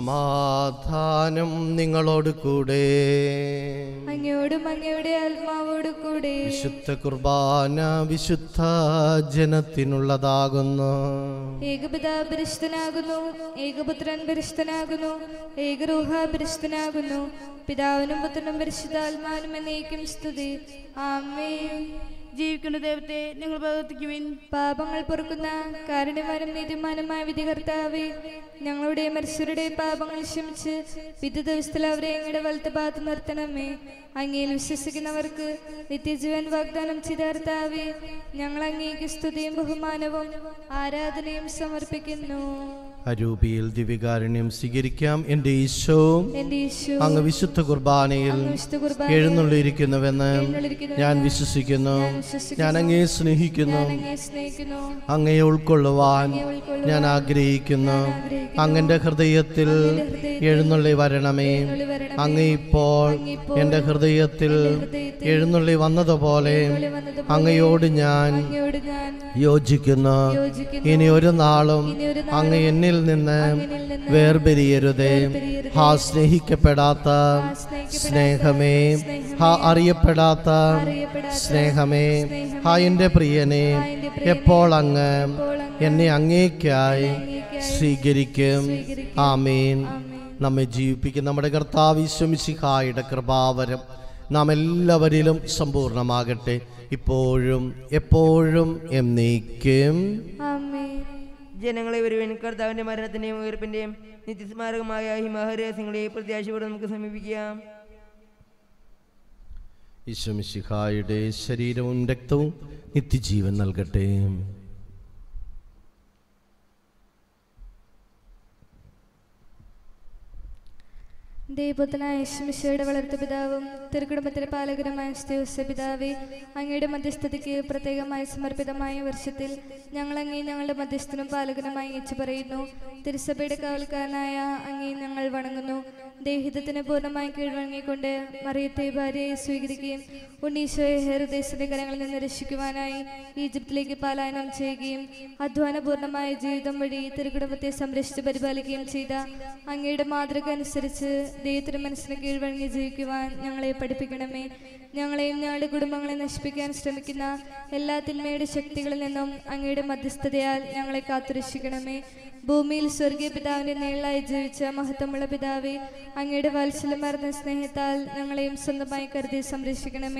സമാധാനം നിങ്ങളോട് കൂടെ. അങ്ങയോടും അങ്ങയുടെ ആത്മാവോട് കൂടെ. വിശുദ്ധ കുർബാന വിശുദ്ധ ജനത്തിനുള്ളതാകുന്നു. ഏകപിതാവ് പരിശുദ്ധനാകുന്നു, ഏകപുത്രൻ പരിശുദ്ധനാകുന്നു, ഏകരൂഹ പരിശുദ്ധനാകുന്നു. പിതാവിനും പുത്രനും പരിശുദ്ധാത്മാവിനും എന്നേക്കും സ്തുതി. ആമേൻ. ജീവിക്കുന്ന ദൈവത്തെ നിങ്ങൾ പ്രവർത്തിക്കുവിൻ. പാപങ്ങൾ പൊറുക്കുന്ന കാരുണ്യവാനും നീതിമാനുമായ വിധികർത്താവേ, ഞങ്ങളുടെ മനുഷ്യരുടെ പാപങ്ങൾ ക്ഷമിച്ച് വിധി ദിവസത്തിൽ അവരെ അങ്ങയുടെ വലത്ത് ഭാഗത്ത് നിർത്തണമേ. അങ്ങയിൽ വിശ്വസിക്കുന്നവർക്ക് നിത്യജീവൻ വാഗ്ദാനം ചെയ്ത കർത്താവേ, ഞങ്ങൾ അങ്ങേക്ക് സ്തുതിയും ബഹുമാനവും ആരാധനയും സമർപ്പിക്കുന്നു. അരൂപിയിൽ ദിവ്യകാരുണ്യം സ്വീകരിക്കാം. എൻ്റെ ഈശോ, അങ്ങ് വിശുദ്ധ കുർബാനയിൽ എഴുന്നള്ളിയിരിക്കുന്നുവെന്ന് ഞാൻ വിശ്വസിക്കുന്നു. ഞാൻ അങ്ങയെ സ്നേഹിക്കുന്നു. അങ്ങയെ ഉൾക്കൊള്ളുവാൻ ഞാൻ ആഗ്രഹിക്കുന്നു. അങ്ങന്റെ ഹൃദയത്തിൽ എഴുന്നള്ളി വരണമേ. അങ്ങ് ഇപ്പോൾ എൻ്റെ ഹൃദയത്തിൽ എഴുന്നള്ളി വന്നതുപോലെ അങ്ങയോട് ഞാൻ യോജിക്കുന്നു. ഇനി ഒരു നാളും അങ്ങ് എന്നിൽ നിന്ന് വേർപിരിയരുതേ. ഹാ സ്നേഹിക്കപ്പെടാത്ത സ്നേഹമേ, ഹാ അറിയപ്പെടാത്ത സ്നേഹമേ, ഹാ എൻ്റെ പ്രിയനെ, എപ്പോൾ അങ്ങ് എന്നെ അങ്ങേക്കായി സ്വീകരിക്കും. ആമേൻ. നമ്മെ ജീവിപ്പിക്കുന്ന നമ്മുടെ കർത്താവ് ഈശോ മിശിഹായുടെ കൃപാവരം നാം എല്ലാവരിലും സമ്പൂർണ്ണമാകട്ടെ, ഇപ്പോഴും എപ്പോഴും എന്നേക്കും. ജനങ്ങളെ വരുവിൻ, കർത്താവിന്റെ മരണത്തിന്റെയും ഉയർപ്പിന്റെയും നിത്യസ്മാരകമായ ഈ മഹാരഹസ്യങ്ങളെ പ്രത്യാശയോടെ നമുക്ക് സമീപിക്കാം. ഈശോ മിശിഹായുടെ ശരീരവും രക്തവും നിത്യജീവൻ നൽകട്ടെ. ദൈവപുത്രനായ യേശുമിശിഹായുടെ വളർത്തു പിതാവും തിരുക്കുടുംബത്തിലെ പാലകരുമായ പിതാവേ, അങ്ങയുടെ മധ്യസ്ഥതയ്ക്ക് പ്രത്യേകമായി സമർപ്പിതമായ വർഷത്തിൽ ഞങ്ങൾ അങ്ങേ ഞങ്ങളുടെ മധ്യസ്ഥനും പാലകനുമായി ഏച്ചു പറയുന്നു. തിരുസഭയുടെ കാവൽക്കാരനായ അങ്ങേ ഞങ്ങൾ വണങ്ങുന്നു. ദേഹിതത്തിന് പൂർണ്ണമായി കീഴ്വഴങ്ങിക്കൊണ്ട് മറിയത്തെ ഭാര്യയെ സ്വീകരിക്കുകയും ഉണ്ണീശോയെ ഹെരോദേസിന്റെ കരങ്ങളിൽ നിന്ന് രക്ഷിക്കുവാനായി ഈജിപ്തിലേക്ക് പലായനം ചെയ്യുകയും അധ്വാനപൂർണമായ ജീവിതം വഴി തിരുക്കുടുംബത്തെ സംരക്ഷിച്ച് പരിപാലിക്കുകയും ചെയ്ത അങ്ങയുടെ മാതൃക അനുസരിച്ച് ദൈവത്തിന് മനസ്സിന് കീഴ്വഴങ്ങി ജീവിക്കുവാൻ ഞങ്ങളെ പഠിപ്പിക്കണമേ. ഞങ്ങളെയും ഞങ്ങളുടെ കുടുംബങ്ങളെ നശിപ്പിക്കാൻ ശ്രമിക്കുന്ന എല്ലാ തിന്മയുടെ ശക്തികളിൽ നിന്നും അങ്ങയുടെ മധ്യസ്ഥതയാൽ ഞങ്ങളെ കാത്തുരക്ഷിക്കണമേ. ഭൂമിയിൽ സ്വർഗീയ പിതാവിന്റെ നേളായി ജീവിച്ച മഹത്വമുള്ള പിതാവേ, അങ്ങയുടെ വാത്സല്യമാർന്ന സ്നേഹത്താൽ ഞങ്ങളെയും സ്വന്തമായി കരുതി സംരക്ഷിക്കണമേ.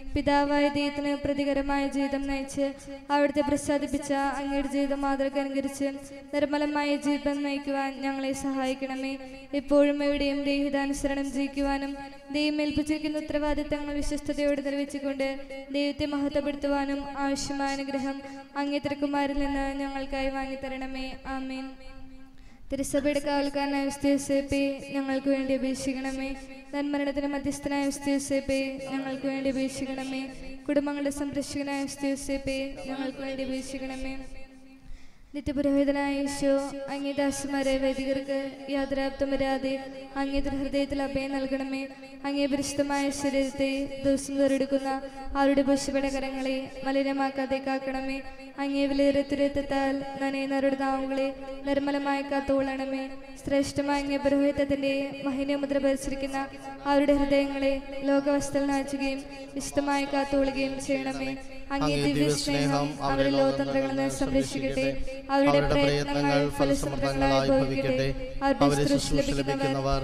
പിതാവായ ദൈവത്തിന് പ്രതികരമായ ജീവിതം നയിച്ച് അവിടുത്തെ പ്രസാദിപ്പിച്ച അങ്ങയുടെ ജീവിത മാതൃക അനുകരിച്ച് നിർമ്മലമായ ജീവിതം നയിക്കുവാൻ ഞങ്ങളെ സഹായിക്കണമേ. എപ്പോഴും എവിടെയും ദൈവഹിതാനുസരണം ജീവിക്കുവാനും ദൈവം ഏൽപ്പിച്ചിരിക്കുന്ന ഉത്തരവാദിത്തങ്ങൾ വിശ്വസ്തയോടെ നിർവഹിച്ചുകൊണ്ട് ദൈവത്തെ മഹത്വപ്പെടുത്തുവാനും ആവശ്യമായ അനുഗ്രഹം അങ്ങേ തിരുക്കുമാരിൽ നിന്ന് ഞങ്ങൾക്കായി വാങ്ങിത്തരണമേ. ആമേൻ. തിരുസഭയുടെ കാവൽക്കാരനായ വിസ്തീസേപ്പേ, ഞങ്ങൾക്ക് വേണ്ടി അപേക്ഷിക്കണമേ. നന്മരണത്തിന് മധ്യസ്ഥനായ വിസ്തീസേപ്പേ, ഞങ്ങൾക്ക് വേണ്ടി അപേക്ഷിക്കണമേ. കുടുംബങ്ങളുടെ സംരക്ഷകനായ വിസ്തീസേപ്പേ, ഞങ്ങൾക്ക് വേണ്ടി അപേക്ഷിക്കണമേ. നിത്യപുരോഹിതനായ ഈശോ, അങ്ങേ ദാസന്മാരെ വൈദികർക്ക് യാതൊരാപ്തം വരാതെ അങ്ങേ ഹൃദയത്തിൽ അഭയം നൽകണമേ. അങ്ങേ പരിശുദ്ധമായ ശരീരത്തെ ദിവസം തോറെടുക്കുന്ന അവരുടെ പുഷ്പയുടെ കരങ്ങളെ മലിനമാക്കാതെ കാക്കണമേ. അങ്ങേ വിലയിരുത്തിരത്താൽ നനയുന്നവരുടെ നാവുകളെ നിർമ്മലമായി കാത്തുകൊള്ളണമേ. ശ്രേഷ്ഠമായ അങ്ങേ പുരോഹിതത്തിന്റെ മഹിനമുദ്ര ഭരിച്ചിരിക്കുന്ന അവരുടെ ഹൃദയങ്ങളെ ലോകവസ്തുക്കൾ നാച്ചുകയും വിശുദ്ധമായി കാത്തുകൊള്ളുകയും ചെയ്യണമേ. അങ്ങേ ദിവ്യ സ്നേഹം അവരുടെ ലോകതന്ത്രങ്ങളിൽ നിന്ന് സംരക്ഷിക്കട്ടെ. അവരുടെ പ്രയത്നങ്ങൾ ഫലസമൃദ്ധങ്ങളായി ഭവിക്കട്ടെ. അവരുടെ ശുശ്രൂഷ ലഭിക്കുന്നവർ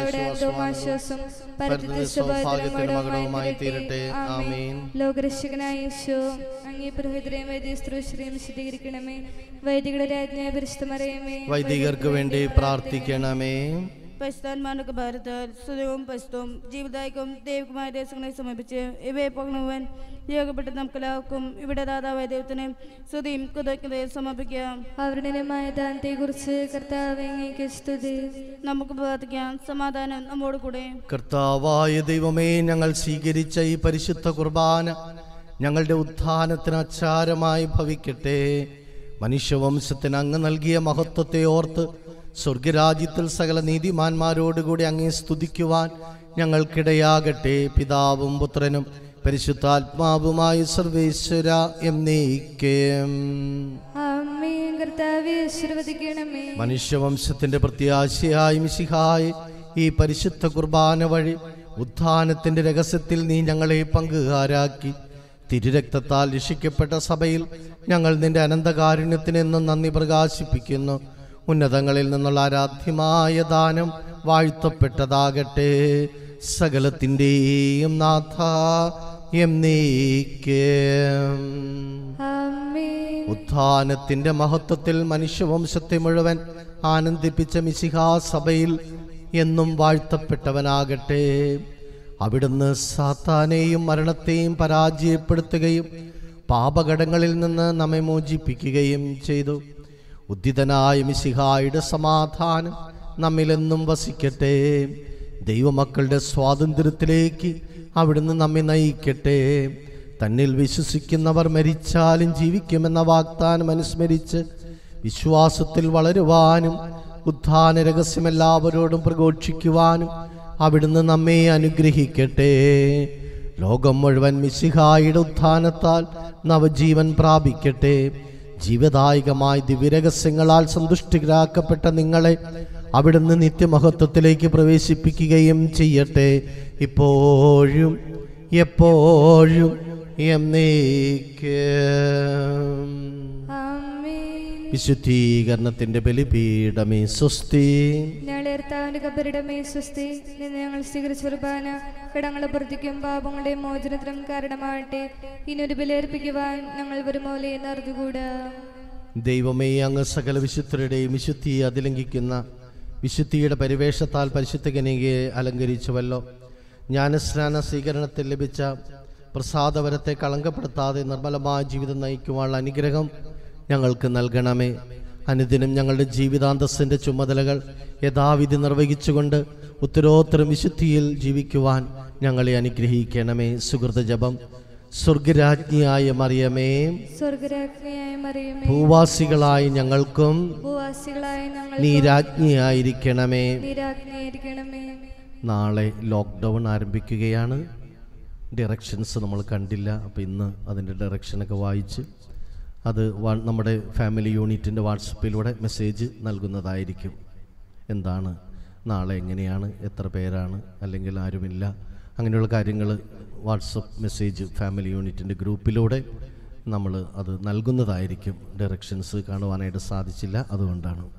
ആശ്വാസം സൗഭാഗ്യത്തിനുമായി തീരട്ടെ. ആമേൻ. ലോകരക്ഷകനായ ഈശോ, അങ്ങേ പുരോഹിതരെയും വൈദികശ്രൂഷരെയും വിശദീകരിക്കണമേ. വൈദികരുടെ രാജ്ഞിയായ പരിശുദ്ധ മറിയമേ, വൈദികർക്ക് വേണ്ടി പ്രാർത്ഥിക്കണമേ. പരിശുദ്ധാത്മാവിന്റെ ഭാരത്താൽ സുഖവും പശുവും ജീവിതായിക്കും ദൈവികമായ ദേശങ്ങളെ സമർപ്പിച്ച് ഇവയെ പകർന്നുവാൻ യോഗപ്പെട്ട് നമുക്കെല്ലാവർക്കും ഇവിടെ ദാതാവായ ദൈവത്തിന് സ്തുതിയും കൃതജ്ഞതയും സമർപ്പിക്കാം. അവരുടേമായ ദാനത്തെ കുറിച്ച് കർത്താവേ അങ്ങേക്ക് സ്തുതി. നമുക്ക് പ്രാർത്ഥിക്കാം. സമാധാനം നമ്മോട് കൂടെ. കർത്താവായ ദൈവമേ, ഞങ്ങൾ സ്വീകരിച്ച ഈ പരിശുദ്ധ കുർബാന ഞങ്ങളുടെ ഉത്ഥാനത്തിന് അച്ചാരമായി ഭവിക്കട്ടെ. മനുഷ്യവംശത്തിന് അങ്ങ് നൽകിയ മഹത്വത്തെ ഓർത്ത് സ്വർഗരാജ്യത്തിൽ സകല നീതിമാന്മാരോടുകൂടി അങ്ങേ സ്തുതിക്കുവാൻ ഞങ്ങൾക്കിടയാകട്ടെ. പിതാവും പുത്രനും പരിശുദ്ധാത്മാവുമായി സർവേശ്വര എന്നേക്കും. ആമേൻ. കർത്താവേ ആശീർവദിക്കണമേ. മനുഷ്യവംശത്തിന്റെ പ്രത്യാശയായ മിശിഹായെ, ഈ പരിശുദ്ധ കുർബാന വഴി ഉത്ഥാനത്തിന്റെ രഹസ്യത്തിൽ നീ ഞങ്ങളെ പങ്കുകാരാക്കി. തിരുരക്തത്താൽ രക്ഷിക്കപ്പെട്ട സഭയിൽ ഞങ്ങൾ നിന്റെ അനന്തകാരുണ്യത്തിന് എന്നും നന്ദി പ്രകാശിപ്പിക്കുന്നു. ഉന്നതങ്ങളിൽ നിന്നുള്ള ആരാധ്യമായ ദാനം വാഴ്ത്തപ്പെട്ടതാകട്ടെ. സകലത്തിൻ്റെയും നാഥ എന്നേക്കും. ഉത്ഥാനത്തിന്റെ മഹത്വത്തിൽ മനുഷ്യവംശത്തെ മുഴുവൻ ആനന്ദിപ്പിച്ച മിശിഹാ സഭയിൽ എന്നും വാഴ്ത്തപ്പെട്ടവനാകട്ടെ. അവിടുന്ന് സാത്താനെയും മരണത്തെയും പരാജയപ്പെടുത്തുകയും പാപകടങ്ങളിൽ നിന്ന് നമ്മെ മോചിപ്പിക്കുകയും ചെയ്തു. ഉദ്ധിതനായ മിശിഹായുടെ സമാധാനം നമ്മിലെന്നും വസിക്കട്ടെ. ദൈവമക്കളുടെ സ്വാതന്ത്ര്യത്തിലേക്ക് അവിടുന്ന് നമ്മെ നയിക്കട്ടെ. തന്നിൽ വിശ്വസിക്കുന്നവർ മരിച്ചാലും ജീവിക്കുമെന്ന വാഗ്ദാനം അനുസ്മരിച്ച് വിശ്വാസത്തിൽ വളരുവാനും ഉത്ഥാന രഹസ്യം എല്ലാവരോടും പ്രഘോഷിക്കുവാനും അവിടുന്ന് നമ്മെ അനുഗ്രഹിക്കട്ടെ. ലോകം മുഴുവൻ മിശിഹായുടെ ഉത്ഥാനത്താൽ നവജീവൻ പ്രാപിക്കട്ടെ. ജീവദായകമായ ദിവ്യരഹസ്യങ്ങളാൽ സന്തുഷ്ടികരാക്കപ്പെട്ട നിങ്ങളെ അവിടുന്ന് നിത്യമഹത്വത്തിലേക്ക് പ്രവേശിപ്പിക്കുകയും ചെയ്യട്ടെ. ഇപ്പോഴും എപ്പോഴും എന്നേക്കും. വിശുദ്ധീകരണത്തിന്റെ ബലിപീഠമേ സ്വസ്തി. ഞങ്ങൾ സ്വീകരിച്ച കുർബാന കടങ്ങളെ പ്രവർത്തിക്കും പാപങ്ങളുടെ മോചനത്തിനും കാരണമാകട്ടെ. ഇനിയൊരു ബലിയർപ്പിക്കുവാൻ ഞങ്ങൾ വരുമോലെ എന്നറിഞ്ഞുകൂടാ. ദൈവമേ, അങ്ങ് സകല വിശുദ്ധരുടെയും വിശുദ്ധിയെ അതിലംഘിക്കുന്ന വിശുദ്ധിയുടെ പരിവേഷത്താൽ പരിശുദ്ധ കന്യകയെ അലങ്കരിച്ചുവല്ലോ. ജ്ഞാനസ്നാന സ്വീകരണത്തിൽ ലഭിച്ച പ്രസാദവരത്തെ കളങ്കപ്പെടുത്താതെ നിർമ്മലമായ ജീവിതം നയിക്കുവാനുള്ള അനുഗ്രഹം ഞങ്ങൾക്ക് നൽകണമേ. അനുദിനം ഞങ്ങളുടെ ജീവിതാന്തസ്സിൻ്റെ ചുമതലകൾ യഥാവിധി നിർവഹിച്ചുകൊണ്ട് ഉത്തരോത്തരം വിശുദ്ധിയിൽ ജീവിക്കുവാൻ ഞങ്ങളെ അനുഗ്രഹിക്കണമേ. സുഹൃത ജപം. സ്വർഗരാജ്ഞിയായ മറിയമേ, ഭൂവാസികളായ ഞങ്ങൾക്കും നീ രാജ്ഞിയായിരിക്കണമേ. നാളെ ലോക്ക്ഡൗൺ ആരംഭിക്കുകയാണ്. ഡയറക്ഷൻസ് നമ്മൾ കണ്ടില്ല. അപ്പോൾ ഇന്ന് അതിൻ്റെ ഡയറക്ഷനൊക്കെ വായിച്ച് അത് നമ്മുടെ ഫാമിലി യൂണിറ്റിൻ്റെ വാട്സപ്പിലൂടെ മെസ്സേജ് നൽകുന്നതായിരിക്കും. എന്താണ് നാളെ, എങ്ങനെയാണ്, എത്ര പേരാണ്, അല്ലെങ്കിൽ ആരുമില്ല, അങ്ങനെയുള്ള കാര്യങ്ങൾ വാട്സപ്പ് മെസ്സേജ് ഫാമിലി യൂണിറ്റിൻ്റെ ഗ്രൂപ്പിലൂടെ നമ്മൾ അത് നൽകുന്നതായിരിക്കും. ഡയറക്ഷൻസ് കാണുവാനായിട്ട് സാധിച്ചില്ല, അതുകൊണ്ടാണ്.